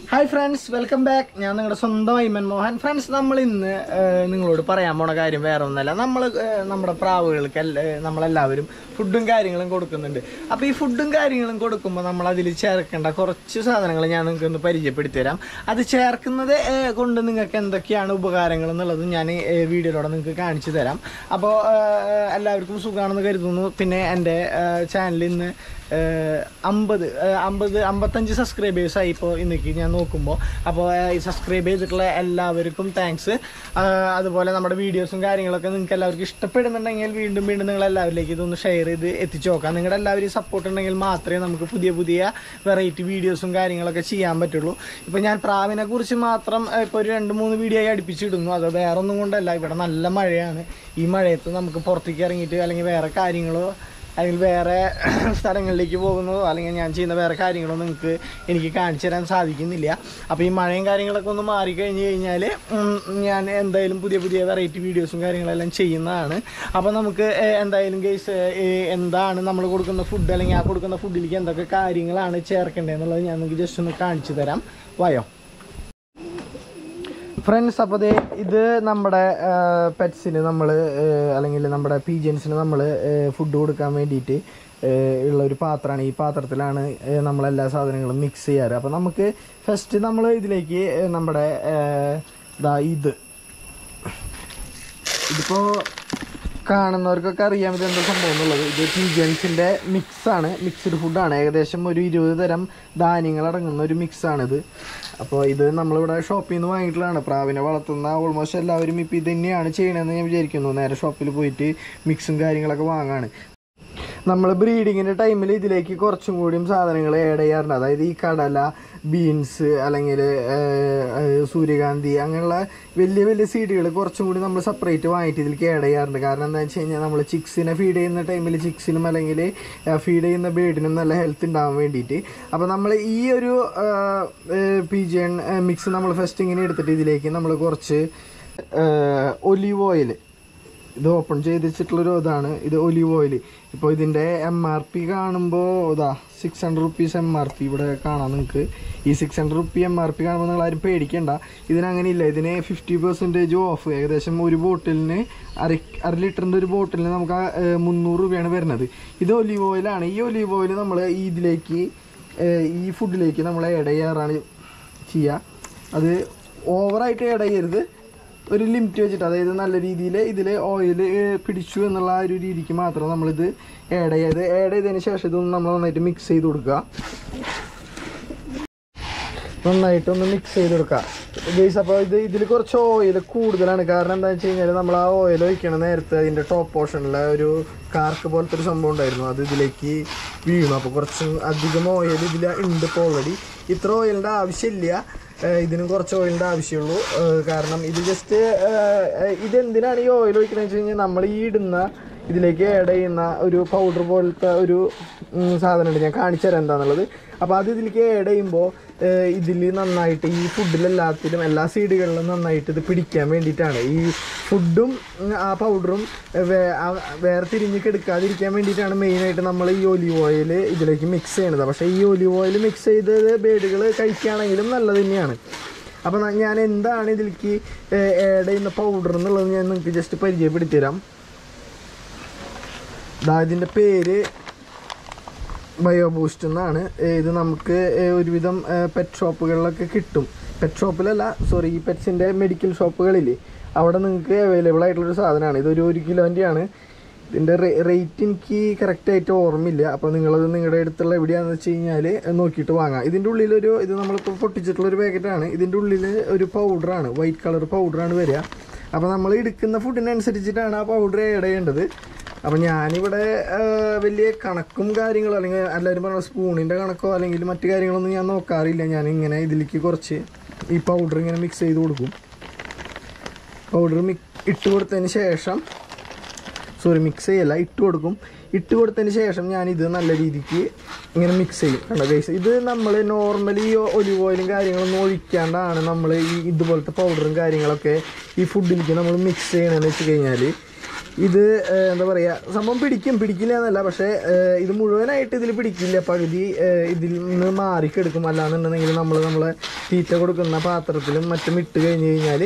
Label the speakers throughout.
Speaker 1: Hi friends, welcome back. ഞാൻ നിങ്ങളുടെ സ്വന്തം ഐമൻ മോഹൻ. ഫ്രണ്ട്സ്, നമ്മൾ ഇന്ന് നിങ്ങളോട് പറയാൻ പോണ കാര്യം വേറെ ഒന്നല്ല. നമ്മുടെ പ്രാവുകൾക്ക് നമ്മളെല്ലാവരും ഫുഡും കാര്യങ്ങളും കൊടുക്കുന്നുണ്ട്. അപ്പോൾ ഈ ഫുഡും കാര്യങ്ങളും കൊടുക്കുമ്പോൾ നമ്മൾ അതിൽ ചേർക്കേണ്ട കുറച്ച് സാധനങ്ങൾ ഞാൻ നിങ്ങൾക്ക് ഒന്ന് പരിചയപ്പെടുത്തി തരാം. അത് ചേർക്കുന്നത് കൊണ്ട് നിങ്ങൾക്ക് എന്തൊക്കെയാണ് ഉപകാരങ്ങൾ എന്നുള്ളത് ഞാൻ വീഡിയോയിലൂടെ നിങ്ങൾക്ക് കാണിച്ചു തരാം. അപ്പോൾ എല്ലാവർക്കും സുഖമാണെന്ന് കരുതുന്നു. പിന്നെ എൻ്റെ ചാനലിൽ ഇന്ന് 55 സബ്സ്ക്രൈബേഴ്സായി ഇപ്പോൾ ഇന്നേക്ക് ഞാൻ നോക്കുമ്പോൾ. അപ്പോൾ ഈ സബ്സ്ക്രൈബ് ചെയ്തിട്ടുള്ള എല്ലാവർക്കും താങ്ക്സ്. അതുപോലെ നമ്മുടെ വീഡിയോസും കാര്യങ്ങളൊക്കെ നിങ്ങൾക്ക് എല്ലാവർക്കും ഇഷ്ടപ്പെടുന്നുണ്ടെങ്കിൽ വീണ്ടും നിങ്ങൾ എല്ലാവരിലേക്ക് ഇതൊന്ന് ഷെയർ ചെയ്ത് എത്തിച്ചു നോക്കാം. നിങ്ങളുടെ എല്ലാവരും സപ്പോർട്ട് ഉണ്ടെങ്കിൽ മാത്രമേ നമുക്ക് പുതിയ വെറൈറ്റി വീഡിയോസും കാര്യങ്ങളൊക്കെ ചെയ്യാൻ പറ്റുള്ളൂ. ഇപ്പോൾ ഞാൻ പ്രാവിനെ കുറിച്ച് മാത്രം ഇപ്പോൾ ഒരു 2-3 വീഡിയോ ആയി അടുപ്പിച്ചിടുന്നു. അത് വേറെ ഒന്നും കൊണ്ടല്ല, ഇവിടെ നല്ല മഴയാണ്. ഈ മഴയത്ത് നമുക്ക് പുറത്തേക്ക് ഇറങ്ങിയിട്ട് അല്ലെങ്കിൽ വേറെ കാര്യങ്ങളോ അല്ലെങ്കിൽ വേറെ സ്ഥലങ്ങളിലേക്ക് പോകുന്നതോ അല്ലെങ്കിൽ ഞാൻ ചെയ്യുന്ന വേറെ കാര്യങ്ങളോ എനിക്ക് കാണിച്ചു തരാൻ സാധിക്കുന്നില്ല. അപ്പോൾ ഈ മഴയും കാര്യങ്ങളൊക്കെ ഒന്ന് മാറിക്കഴിഞ്ഞ് കഴിഞ്ഞാൽ ഞാൻ എന്തായാലും പുതിയ വെറൈറ്റി വീഡിയോസും കാര്യങ്ങളെല്ലാം ചെയ്യുന്നതാണ്. അപ്പോൾ നമുക്ക് എന്തായാലും ഗൈസ് എന്താണ് നമ്മൾ കൊടുക്കുന്ന ഫുഡ് അല്ലെങ്കിൽ ആ കൊടുക്കുന്ന ഫുഡിലേക്ക് എന്തൊക്കെ കാര്യങ്ങളാണ് ചേർക്കേണ്ടതെന്നുള്ളത് ഞാൻ നിങ്ങൾക്ക് ജസ്റ്റ് ഒന്ന് കാണിച്ചു തരാം. വായോ ഫ്രണ്ട്സ്. അപ്പോൾ ഇത് നമ്മുടെ പെറ്റ്സിന് നമ്മൾ അല്ലെങ്കിൽ നമ്മുടെ പീജൻസിന് നമ്മൾ ഫുഡ് കൊടുക്കാൻ വേണ്ടിയിട്ട് ഉള്ളൊരു പാത്രമാണ്. ഈ പാത്രത്തിലാണ് നമ്മളെല്ലാ സാധനങ്ങളും മിക്സ് ചെയ്യാറ്. അപ്പോൾ നമുക്ക് ഫസ്റ്റ് നമ്മൾ ഇതിലേക്ക് നമ്മുടെ ഇതിപ്പോൾ കാണുന്നവർക്കൊക്കെ അറിയാം ഇതെന്താ സംഭവം എന്നുള്ളത്. ഇത് പീജൻസിൻ്റെ മിക്സാണ്, മിക്സ്ഡ് ഫുഡാണ്. ഏകദേശം ഒരു 20 തരം ധാന്യങ്ങളടങ്ങുന്ന ഒരു മിക്സാണിത്. അപ്പോൾ ഇത് നമ്മളിവിടെ ഷോപ്പിൽ നിന്ന് വാങ്ങിയിട്ടുള്ളതാണ്. പ്രാവിനെ വളർത്തുന്ന ഓൾമോസ്റ്റ് എല്ലാവരും ഇപ്പോൾ ഇത് തന്നെയാണ് ചെയ്യണമെന്ന് ഞാൻ വിചാരിക്കുന്നു. നേരെ ഷോപ്പിൽ പോയിട്ട് മിക്സും കാര്യങ്ങളൊക്കെ വാങ്ങാണ്. നമ്മൾ ബ്രീഡിങ്ങിൻ്റെ ടൈമിൽ ഇതിലേക്ക് കുറച്ചും കൂടിയും സാധനങ്ങൾ ആഡ് ചെയ്യാറുണ്ട്. അതായത് ഈ കടല, ബീൻസ് അല്ലെങ്കിൽ സൂര്യകാന്തി അങ്ങനെയുള്ള വലിയ സീഡുകൾ കുറച്ചും കൂടി നമ്മൾ സെപ്പറേറ്റ് വാങ്ങിയിട്ട് ഇതിലേക്ക് ആഡ് ചെയ്യാറുണ്ട്. കാരണം എന്താണെന്ന് വെച്ച് കഴിഞ്ഞാൽ നമ്മൾ ചിക്സിനെ ഫീഡ് ചെയ്യുന്ന ടൈമിൽ ചിക്സിനും അല്ലെങ്കിൽ ഫീഡ് ചെയ്യുന്ന ബേഡിനും നല്ല ഹെൽത്ത് ഉണ്ടാകാൻ വേണ്ടിയിട്ട്. അപ്പോൾ നമ്മൾ ഈ ഒരു പീജിയൻ മിക്സ് നമ്മൾ ഫസ്റ്റ് ഇങ്ങനെ എടുത്തിട്ട് ഇതിലേക്ക് നമ്മൾ കുറച്ച് ഒലീവ് ഓയിൽ, ഇത് ഓപ്പൺ ചെയ്ത് വെച്ചിട്ടുള്ളൊരു ഇതാണ്, ഇത് ഒലീവ് ഓയിൽ. ഇപ്പോൾ ഇതിൻ്റെ MRP കാണുമ്പോൾ 600 റുപ്പീസ് MRP ഇവിടെ കാണാം നിങ്ങൾക്ക്. ഈ 600 റുപ്പി MRP കാണുമ്പോൾ നിങ്ങൾ ആരും പേടിക്കേണ്ട. ഇതിനങ്ങനെയില്ല, ഇതിന് 50% ഓഫ്. ഏകദേശം ഒരു ബോട്ടിലിന് അര ലിറ്ററിൻ്റെ ഒരു ബോട്ടിലിന് നമുക്ക് 300 രൂപയാണ് വരുന്നത്. ഇത് ഒലീവ് ഓയിലാണ്. ഈ ഒലീവ് ഓയിൽ നമ്മൾ ഇതിലേക്ക് ഈ ഫുഡിലേക്ക് നമ്മൾ ആഡ് ചെയ്യാറാണ് ചെയ്യുക. അത് ഓവറായിട്ട് ആഡ് ചെയ്യരുത്, ഒരു ലിമിറ്റ് വെച്ചിട്ട്. അതായത് നല്ല രീതിയിൽ ഇതിൽ ഓയിൽ പിടിച്ചു എന്നുള്ള ആ ഒരു രീതിക്ക് മാത്രം നമ്മളിത് ആഡ് ചെയ്തതിന് ശേഷം ഇതൊന്ന് നമ്മൾ നന്നായിട്ട് മിക്സ് ചെയ്ത് കൊടുക്കുക. നന്നായിട്ടൊന്ന് മിക്സ് ചെയ്ത് കൊടുക്കുക ഗൈസ്. അപ്പോൾ ഇതിൽ കുറച്ച് ഓയിൽ കൂടുതലാണ്. കാരണം എന്താണെന്ന് വെച്ച് കഴിഞ്ഞാൽ നമ്മൾ ആ ഓയിൽ ഒഴിക്കണം നേരത്തെ അതിൻ്റെ ടോപ്പ് പോർഷനിലെ ഒരു കാർക്ക് പോലത്തെ ഒരു സംഭവം ഉണ്ടായിരുന്നു, അത് ഇതിലേക്ക് വീണു. അപ്പോൾ കുറച്ച് അധികം ഓയിൽ ഇതിൽ ഉണ്ട്. ഇപ്പോൾ ഓൾറെഡി ഇത്ര ഓയിലിൻ്റെ ആവശ്യമില്ല, ഇതിനും കുറച്ച് ഓയിലിൻ്റെ ആവശ്യമുള്ളൂ. കാരണം ഇത് ജസ്റ്റ് ഇതെന്തിനാണ് ഈ ഓയിൽ ഒഴിക്കുന്നത് വെച്ച് കഴിഞ്ഞാൽ നമ്മൾ ഈ ഇതിലേക്ക് ആഡ് ചെയ്യുന്ന ഒരു പൗഡർ പോലത്തെ ഒരു സാധനമുണ്ട്, ഞാൻ കാണിച്ചു തരാം എന്താണെന്നുള്ളത്. അപ്പോൾ അത് ഇതിലേക്ക് ആഡ് ചെയ്യുമ്പോൾ ഇതിൽ നന്നായിട്ട് ഈ ഫുഡിലെല്ലാത്തിലും എല്ലാ സീഡുകളിലും നന്നായിട്ട് ഇത് പിടിക്കാൻ വേണ്ടിയിട്ടാണ്. ഈ ഫുഡും ആ പൗഡറും വേറെ തിരിഞ്ഞ് എടുക്കാതിരിക്കാൻ വേണ്ടിയിട്ടാണ് മെയിനായിട്ട് നമ്മൾ ഈ ഒലീവ് ഓയിൽ ഇതിലേക്ക് മിക്സ് ചെയ്യണത്. പക്ഷേ ഈ ഒലീവ് ഓയിൽ മിക്സ് ചെയ്തത് ബേഡുകൾ കഴിക്കുകയാണെങ്കിലും നല്ലത് തന്നെയാണ്. അപ്പോൾ ഞാൻ എന്താണ് ഇതിലേക്ക് ആഡ് ചെയ്യുന്ന പൗഡർ എന്നുള്ളത് ഞാൻ നിങ്ങൾക്ക് ജസ്റ്റ് പരിചയപ്പെടുത്തി തരാം. ഇതിൻ്റെ പേര് ബയോ ബൂസ്റ്റ് എന്നാണ്. ഇത് നമുക്ക് ഒരുവിധം പെറ്റ് ഷോപ്പുകളിലൊക്കെ കിട്ടും. പെറ്റ് ഷോപ്പിലല്ല, സോറി, ഈ പെറ്റ്സിൻ്റെ മെഡിക്കൽ ഷോപ്പുകളില്ലേ അവിടെ നിങ്ങൾക്ക് അവൈലബിൾ ആയിട്ടുള്ളൊരു സാധനമാണ്. ഇതൊരു 1 കിലോൻ്റെയാണ്. ഇതിൻ്റെ റേറ്റ് എനിക്ക് കറക്റ്റായിട്ട് ഓർമ്മയില്ല. അപ്പോൾ നിങ്ങളത് നിങ്ങളുടെ അടുത്തുള്ള എവിടെയാണെന്ന് വെച്ച് കഴിഞ്ഞാൽ നോക്കിയിട്ട് വാങ്ങാം. ഇതിൻ്റെ ഉള്ളിലൊരു ഇത് നമ്മളിപ്പോൾ പൊട്ടിച്ചിട്ടുള്ളൊരു പാക്കറ്റാണ്. ഇതിൻ്റെ ഉള്ളിൽ ഒരു പൗഡറാണ്, വൈറ്റ് കളർ പൗഡറാണ് വരിക. അപ്പോൾ നമ്മൾ എടുക്കുന്ന ഫുഡിനനുസരിച്ചിട്ടാണ് ആ പൗഡർ ആഡ് ചെയ്യേണ്ടത്. അപ്പോൾ ഞാനിവിടെ വലിയ കണക്കും കാര്യങ്ങളും അല്ലെങ്കിൽ എല്ലാവരും പറഞ്ഞ സ്പൂണിൻ്റെ കണക്കോ അല്ലെങ്കിൽ മറ്റു കാര്യങ്ങളൊന്നും ഞാൻ നോക്കാറില്ല. ഞാനിങ്ങനെ ഇതിലേക്ക് കുറച്ച് ഈ പൗഡർ ഇങ്ങനെ മിക്സ് ചെയ്ത് കൊടുക്കും. പൗഡർ ഇട്ട് കൊടുത്തതിന് ശേഷം മിക്സ് ചെയ്യല്ല, ഇട്ട് കൊടുക്കും. ഇട്ട് കൊടുത്തതിന് ശേഷം ഞാനിത് നല്ല രീതിക്ക് ഇങ്ങനെ മിക്സ് ചെയ്യും. കണ്ടോ ഗൈസ്, ഇത് നമ്മൾ നോർമലി ഒലിവ് ഓയിലും കാര്യങ്ങളൊന്നും ഒഴിക്കാണ്ടാണ് നമ്മൾ ഈ ഇതുപോലത്തെ പൗഡറും കാര്യങ്ങളൊക്കെ ഈ ഫുഡിലേക്ക് നമ്മൾ മിക്സ് ചെയ്യണമെന്ന് വെച്ച് കഴിഞ്ഞാൽ ഇത് എന്താ പറയുക, സംഭവം പിടിക്കില്ല എന്നല്ല, പക്ഷേ ഇത് മുഴുവനായിട്ട് ഇതിൽ പിടിക്കില്ല, പകുതി ഇതിൽ നിന്ന് മാറിക്കെടുക്കും. അല്ലാന്നുണ്ടെങ്കിൽ നമ്മളെ തീറ്റ കൊടുക്കുന്ന പാത്രത്തിലും മറ്റും ഇട്ട് കഴിഞ്ഞ് കഴിഞ്ഞാൽ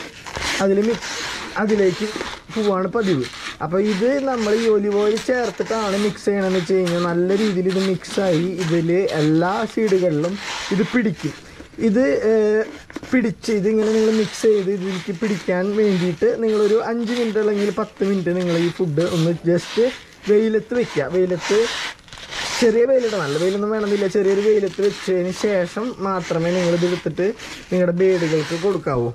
Speaker 1: അതിലേക്ക് പോവാണ് പതിവ്. അപ്പോൾ ഇത് നമ്മൾ ഈ ഒലിവ് ഓയിൽ ചേർത്തിട്ടാണ് മിക്സ് ചെയ്യണമെന്ന് വെച്ച് കഴിഞ്ഞാൽ നല്ല രീതിയിൽ ഇത് മിക്സായി ഇതിൽ എല്ലാ സീഡുകളിലും ഇത് പിടിക്കും. ഇത് പിടിച്ച് ഇതിങ്ങനെ നിങ്ങൾ മിക്സ് ചെയ്ത് ഇതിലേക്ക് പിടിക്കാൻ വേണ്ടിയിട്ട് നിങ്ങളൊരു 5 മിനിറ്റ് അല്ലെങ്കിൽ 10 മിനിറ്റ് നിങ്ങൾ ഈ ഫുഡ് ഒന്ന് ജസ്റ്റ് വെയിലത്ത് വെക്കുക. വെയിലത്ത് ചെറിയ വെയിലിട്ട്, നല്ല വെയിലൊന്നും വേണമെന്നില്ല, ചെറിയൊരു വെയിലത്ത് വെച്ചതിന് ശേഷം മാത്രമേ നിങ്ങളിത് എടുത്തിട്ട് നിങ്ങളുടെ ബേഡുകൾക്ക് കൊടുക്കാവൂ.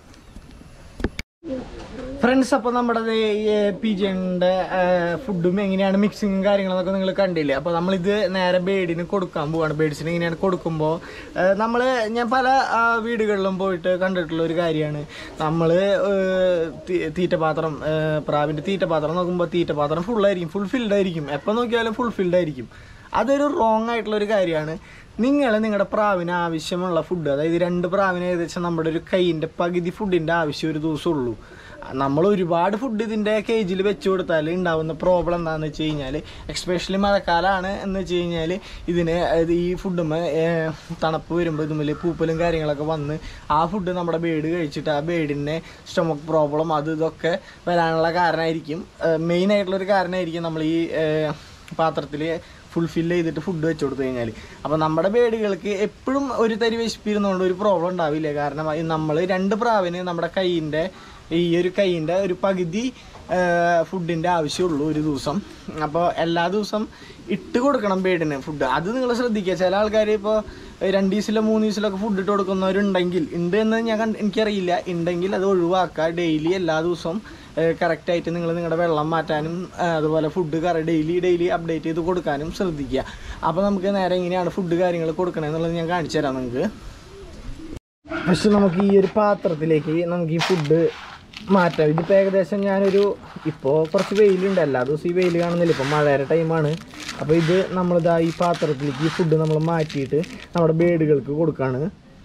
Speaker 1: ഫ്രണ്ട്സ്, അപ്പോൾ നമ്മുടെ പിജിയൻ്റെ ഫുഡും എങ്ങനെയാണ് മിക്സിങ്ങും കാര്യങ്ങളൊക്കെ നിങ്ങൾ കണ്ടില്ലേ. അപ്പോൾ നമ്മളിത് നേരെ ബേഡിന് കൊടുക്കാൻ പോവാണ്. ബേഡ്സിന് ഇങ്ങനെയാണ് കൊടുക്കുമ്പോൾ ഞാൻ പല വീടുകളിലും പോയിട്ട് കണ്ടിട്ടുള്ള ഒരു കാര്യമാണ്, നമ്മൾ തീറ്റപാത്രം, പ്രാവിൻ്റെ തീറ്റപാത്രം നോക്കുമ്പോൾ തീറ്റപാത്രം ഫുള്ളായിരിക്കും, ഫുൾഫിൽഡായിരിക്കും, എപ്പോൾ നോക്കിയാലും ഫുൾഫിൽഡായിരിക്കും. അതൊരു റോങ് ആയിട്ടുള്ളൊരു കാര്യമാണ്. നിങ്ങളുടെ പ്രാവിന് ആവശ്യമുള്ള ഫുഡ്, അതായത് 2 പ്രാവിന് ഏകദേശം നമ്മുടെ ഒരു കൈയിൻ്റെ പകുതി ഫുഡിൻ്റെ ആവശ്യം ഒരു ദിവസം ഉള്ളൂ. നമ്മൾ ഒരുപാട് ഫുഡ് ഇതിൻ്റെ കേജിൽ വെച്ച് കൊടുത്താൽ ഉണ്ടാകുന്ന പ്രോബ്ലം എന്താണെന്ന് വെച്ച് കഴിഞ്ഞാൽ, എക്സ്പെഷ്യലി മഴക്കാലമാണ് എന്ന് വെച്ച് കഴിഞ്ഞാൽ, ഇതിന് ഈ ഫുഡുമ്മ തണുപ്പ് വരുമ്പോൾ ഇതുമ്മൽ പൂപ്പലും കാര്യങ്ങളൊക്കെ വന്ന് ആ ഫുഡ് നമ്മുടെ ബേഡ് കഴിച്ചിട്ട് ആ ബേഡിൻ്റെ സ്റ്റൊമക്ക് പ്രോബ്ലം ഇതൊക്കെ വരാനുള്ള കാരണമായിരിക്കും. മെയിനായിട്ടുള്ളൊരു കാരണമായിരിക്കും നമ്മൾ ഈ പാത്രത്തിൽ ഫുൾഫിൽ ചെയ്തിട്ട് ഫുഡ് വെച്ച് കൊടുത്തു കഴിഞ്ഞാൽ. അപ്പോൾ നമ്മുടെ ബേഡുകൾക്ക് എപ്പോഴും ഒരു തരി വിശപ്പിരുന്നുകൊണ്ട് ഒരു പ്രോബ്ലം ഉണ്ടാവില്ല. കാരണം നമ്മൾ 2 പ്രാവിന് നമ്മുടെ കൈയിൻ്റെ ഒരു പകുതി ഫുഡിൻ്റെ ആവശ്യമുള്ളൂ ഒരു ദിവസം. അപ്പോൾ എല്ലാ ദിവസം ഇട്ട് കൊടുക്കണം ബേഡിന് ഫുഡ്. അത് നിങ്ങൾ ശ്രദ്ധിക്കുക. ചില ആൾക്കാർ ഇപ്പോൾ 2 ദിവസത്തിലോ 3 ദിവസത്തിലൊക്കെ ഫുഡ് ഇട്ട് കൊടുക്കുന്നവരുണ്ടെങ്കിൽ, ഉണ്ട് എന്ന് എനിക്കറിയില്ല, ഉണ്ടെങ്കിൽ അത് ഒഴിവാക്കുക. ഡെയിലി എല്ലാ ദിവസവും കറക്റ്റായിട്ട് നിങ്ങളുടെ വെള്ളം മാറ്റാനും അതുപോലെ ഫുഡ് ഡെയിലി അപ്ഡേറ്റ് ചെയ്ത് കൊടുക്കാനും ശ്രദ്ധിക്കുക. അപ്പോൾ നമുക്ക് നേരെ എങ്ങനെയാണ് ഫുഡ് കാര്യങ്ങൾ കൊടുക്കണമെന്നുള്ളത് ഞാൻ കാണിച്ചു തരാം നിങ്ങൾക്ക്. പക്ഷെ നമുക്ക് ഈ ഒരു പാത്രത്തിലേക്ക് നമുക്ക് ഈ ഫുഡ് മാറ്റാം. ഇതിപ്പോൾ ഏകദേശം ഇപ്പോൾ കുറച്ച് വെയിലുണ്ട്, എല്ലാ ദിവസവും ഈ വെയിൽ കാണുന്നില്ല, ഇപ്പോൾ മഴയുടെ ടൈമാണ്. അപ്പോൾ ഇത് നമ്മളിതാ ഈ പാത്രത്തിലേക്ക് ഈ ഫുഡ് നമ്മൾ മാറ്റിയിട്ട് നമ്മുടെ ബേഡുകൾക്ക് കൊടുക്കുകയാണ്.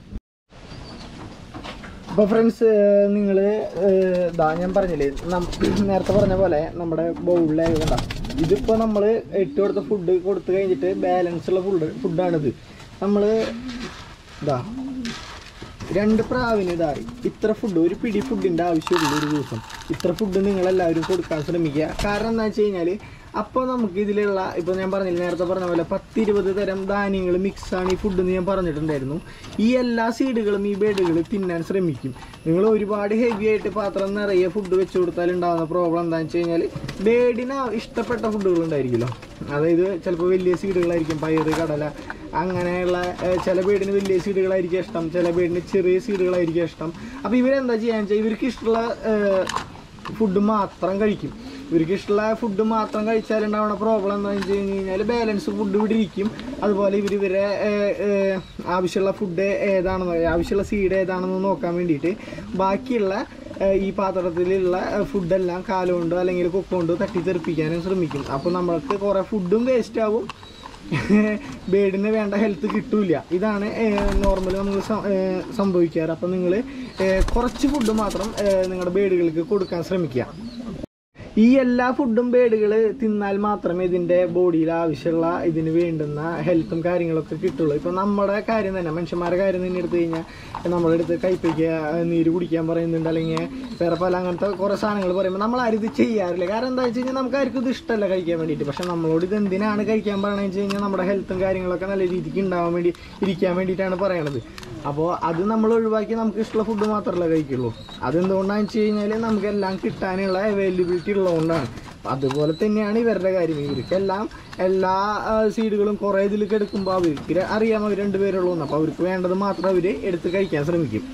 Speaker 1: അപ്പോൾ ഫ്രണ്ട്സ്, നിങ്ങൾ ഞാൻ പറഞ്ഞില്ലേ, നേരത്തെ പറഞ്ഞ പോലെ നമ്മുടെ ബൗളിലായതുകൊണ്ട ഇതിപ്പോൾ നമ്മൾ ഇട്ട് കൊടുത്ത ഫുഡ് കൊടുത്തു കഴിഞ്ഞിട്ട് ബാലൻസ് ഉള്ള ഫുഡാണിത്. നമ്മൾ 2 പ്രാവിന് ഇത്ര ഫുഡ്, ഒരു പിടി ഫുഡിൻ്റെ ആവശ്യമുള്ളൂ ഒരു ദിവസം. ഇത്ര ഫുഡ് നിങ്ങളെല്ലാവരും കൊടുക്കാൻ ശ്രമിക്കുക. കാരണം എന്താ വെച്ച് കഴിഞ്ഞാൽ, അപ്പോൾ നമുക്ക് ഇതിലുള്ള, ഇപ്പോൾ ഞാൻ പറഞ്ഞില്ല, നേരത്തെ പറഞ്ഞ പോലെ 10-20 തരം ധാന്യങ്ങൾ മിക്സാണ് ഈ ഫുഡ് എന്ന് ഞാൻ പറഞ്ഞിട്ടുണ്ടായിരുന്നു. ഈ എല്ലാ സീഡുകളും ഈ ബേഡുകൾ തിന്നാൻ ശ്രമിക്കും. നിങ്ങൾ ഒരുപാട് ഹെവി ആയിട്ട് പാത്രം നിറയെ ഫുഡ് വെച്ച് കൊടുത്താൽ ഉണ്ടാകുന്ന പ്രോബ്ലം എന്താണെന്ന് വെച്ച് കഴിഞ്ഞാൽ, ബേഡിന് ഇഷ്ടപ്പെട്ട ഫുഡുകൾ ഉണ്ടായിരിക്കുമല്ലോ. അതായത് ചിലപ്പോൾ വലിയ സീഡുകളായിരിക്കും, പയറ്, കടല, അങ്ങനെയുള്ള ചില ബേഡിന് വലിയ സീഡുകളായിരിക്കും ഇഷ്ടം, ചില ബേഡിന് ചെറിയ സീഡുകളായിരിക്കും ഇഷ്ടം. അപ്പോൾ ഇവരെന്താ ചെയ്യാന്ന് വെച്ചാൽ, ഇവർക്ക് ഇഷ്ടമുള്ള ഫുഡ് മാത്രം കഴിക്കും. ഇവർക്ക് ഇഷ്ടമുള്ള ഫുഡ് മാത്രം കഴിച്ചാലുണ്ടാവുന്ന പ്രോബ്ലം എന്താണെന്ന് വെച്ച് കഴിഞ്ഞാൽ, ബാലൻസ് ഫുഡ് ഇവിടെ ഇരിക്കും. അതുപോലെ ഇവരെ ആവശ്യമുള്ള ഫുഡ് ഏതാണെന്ന്, ആവശ്യമുള്ള സീഡ് ഏതാണെന്ന് നോക്കാൻ വേണ്ടിയിട്ട് ബാക്കിയുള്ള ഈ പാത്രത്തിലുള്ള ഫുഡെല്ലാം കാലുകൊണ്ടോ അല്ലെങ്കിൽ കൊക്കൊണ്ടോ തട്ടിത്തെറിപ്പിക്കാനും ശ്രമിക്കും. അപ്പോൾ നമ്മൾക്ക് കുറേ ഫുഡും വേസ്റ്റ് ആവും, ബേഡിന് വേണ്ട ഹെൽത്ത് കിട്ടൂല. ഇതാണ് നോർമലി നമ്മൾ സംഭവിക്കാറ്. അപ്പോൾ നിങ്ങൾ കുറച്ച് ഫുഡ് മാത്രം നിങ്ങളുടെ ബേഡുകൾക്ക് കൊടുക്കാൻ ശ്രമിക്കുക. ഈ എല്ലാ ഫുഡും ബേഡുകൾ തിന്നാൽ മാത്രമേ ഇതിൻ്റെ ബോഡിയിൽ ആവശ്യമുള്ള ഇതിന് വേണ്ടുന്ന ഹെൽത്തും കാര്യങ്ങളൊക്കെ കിട്ടുള്ളൂ. ഇപ്പോൾ നമ്മുടെ കാര്യം തന്നെ, മനുഷ്യന്മാരുടെ കാര്യം തന്നെ എടുത്തു കഴിഞ്ഞാൽ, നമ്മളെടുത്ത് കൈപ്പിക്കുക, നീര് കുടിക്കാൻ പറയുന്നുണ്ട്, അല്ലെങ്കിൽ വേറെ പല അങ്ങനത്തെ കുറേ സാധനങ്ങൾ പറയുമ്പോൾ നമ്മളാരും ഇത് ചെയ്യാറില്ല. കാരണം എന്താ വെച്ച് കഴിഞ്ഞാൽ, നമുക്ക് ആർക്കും ഇത് ഇഷ്ടമല്ല കഴിക്കാൻ വേണ്ടിയിട്ട്. പക്ഷേ നമ്മളോട് ഇത് എന്തിനാണ് കഴിക്കാൻ പറയണമെന്ന് വെച്ച് കഴിഞ്ഞാൽ, നമ്മുടെ ഹെൽത്തും കാര്യങ്ങളൊക്കെ നല്ല രീതിക്ക് ഇരിക്കാൻ വേണ്ടിയിട്ടാണ് പറയണത്. അപ്പോൾ അത് നമ്മൾ ഒഴിവാക്കി നമുക്ക് ഇഷ്ടമുള്ള ഫുഡ് മാത്രമല്ല കഴിക്കുള്ളൂ. അതെന്തുകൊണ്ടാണെന്ന് വെച്ച് കഴിഞ്ഞാൽ, നമുക്കെല്ലാം കിട്ടാനുള്ള അവൈലബിലിറ്റി ഉള്ളതുകൊണ്ടാണ്. അതുപോലെ തന്നെയാണ് ഇവരുടെ കാര്യം. ഇവർക്കെല്ലാം എല്ലാ സീഡുകളും കുറേ ഇതിലേക്ക് എടുക്കുമ്പോൾ അവർക്ക് അറിയാം അവർ 2 പേരുള്ളൂ. അപ്പോൾ അവർക്ക് വേണ്ടത് മാത്രം അവർ എടുത്ത് കഴിക്കാൻ ശ്രമിക്കും.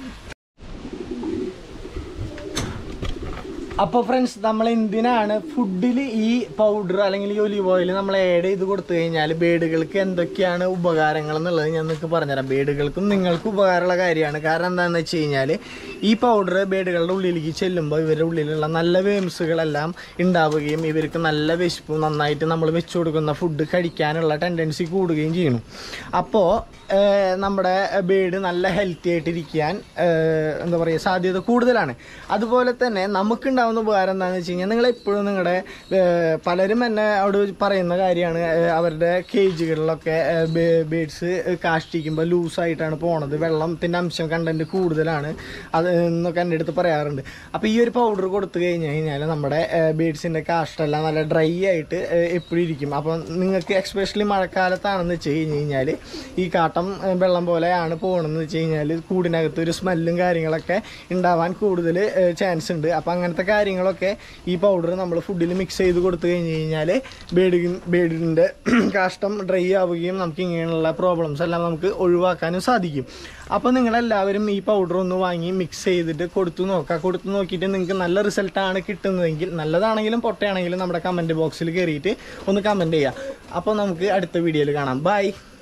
Speaker 1: അപ്പോൾ ഫ്രണ്ട്സ്, നമ്മൾ എന്തിനാണ് ഫുഡിൽ ഈ പൗഡർ അല്ലെങ്കിൽ ഈ ഒലിവ് ഓയിൽ നമ്മൾ ആഡ് ചെയ്ത് കൊടുത്തു കഴിഞ്ഞാൽ ബേഡുകൾക്ക് എന്തൊക്കെയാണ് ഉപകാരങ്ങൾ എന്നുള്ളത് ഞാൻ നിങ്ങൾക്ക് പറഞ്ഞുതരാം. ബേഡുകൾക്കും നിങ്ങൾക്കും ഉപകാരമുള്ള കാര്യമാണ്. കാരണം എന്താണെന്ന് വെച്ച് കഴിഞ്ഞാൽ, ഈ പൗഡർ ബേഡുകളുടെ ഉള്ളിലേക്ക് ചെല്ലുമ്പോൾ ഇവരുടെ ഉള്ളിലുള്ള നല്ല വേംസുകളെല്ലാം ഉണ്ടാവുകയും ഇവർക്ക് നല്ല വിശപ്പും നന്നായിട്ട് നമ്മൾ വെച്ച് കൊടുക്കുന്ന ഫുഡ് കഴിക്കാനുള്ള ടെൻഡൻസി കൂടുകയും ചെയ്യണം. അപ്പോൾ നമ്മുടെ ബേഡ് നല്ല ഹെൽത്തി ആയിട്ടിരിക്കാൻ എന്താ പറയുക സാധ്യത കൂടുതലാണ്. അതുപോലെ തന്നെ നമുക്കുണ്ടാവുന്ന ഉണ്ടാവുന്ന ഉപകാരം എന്താണെന്ന് വെച്ച് കഴിഞ്ഞാൽ നിങ്ങളെപ്പോഴും നിങ്ങളുടെ പലരും എന്നെ അവിടെ പറയുന്ന കാര്യമാണ് അവരുടെ കേജുകളിലൊക്കെ ബേഡ്സ് കാഷ്ടിക്കുമ്പോൾ ലൂസായിട്ടാണ് പോണത്, വെള്ളത്തിൻ്റെ അംശം കണ്ടൻറ്റ് കൂടുതലാണ് അത് എന്നൊക്കെ എൻ്റെ അടുത്ത് പറയാറുണ്ട്. അപ്പോൾ ഈ ഒരു പൗഡർ കൊടുത്തു കഴിഞ്ഞാൽ നമ്മുടെ ബേഡ്സിൻ്റെ കാഷ്ടെല്ലാം നല്ല ഡ്രൈ ആയിട്ട് എപ്പോഴും ഇരിക്കും. അപ്പോൾ നിങ്ങൾക്ക് എക്സ്പെഷ്യലി മഴക്കാലത്താണെന്ന് വെച്ച് കഴിഞ്ഞാൽ ഈ കാട്ടം വെള്ളം പോലെയാണ് പോകണമെന്ന് വെച്ച് കഴിഞ്ഞാൽ കൂടിനകത്ത് ഒരു സ്മെല്ലും കാര്യങ്ങളൊക്കെ ഉണ്ടാവാൻ കൂടുതൽ ചാൻസ് ഉണ്ട്. അപ്പോൾ അങ്ങനത്തെ കാര്യങ്ങളൊക്കെ ഈ പൗഡർ നമ്മൾ ഫുഡിൽ മിക്സ് ചെയ്ത് കൊടുത്തു കഴിഞ്ഞ് കഴിഞ്ഞാൽ ബേഡിൻ്റെ കാഷ്ടം ഡ്രൈ ആവുകയും നമുക്ക് ഇങ്ങനെയുള്ള പ്രോബ്ലംസ് എല്ലാം നമുക്ക് ഒഴിവാക്കാനും സാധിക്കും. അപ്പോൾ നിങ്ങളെല്ലാവരും ഈ പൗഡർ ഒന്ന് വാങ്ങി മിക്സ് ചെയ്തിട്ട് കൊടുത്തു നോക്കിയിട്ട് നിങ്ങൾക്ക് നല്ല റിസൾട്ടാണ് കിട്ടുന്നതെങ്കിൽ, നല്ലതാണെങ്കിലും പൊട്ടയാണെങ്കിലും നമ്മുടെ കമൻറ്റ് ബോക്സിൽ കയറിയിട്ട് ഒന്ന് കമൻറ്റ് ചെയ്യുക. അപ്പോൾ നമുക്ക് അടുത്ത വീഡിയോയിൽ കാണാം. ബൈ.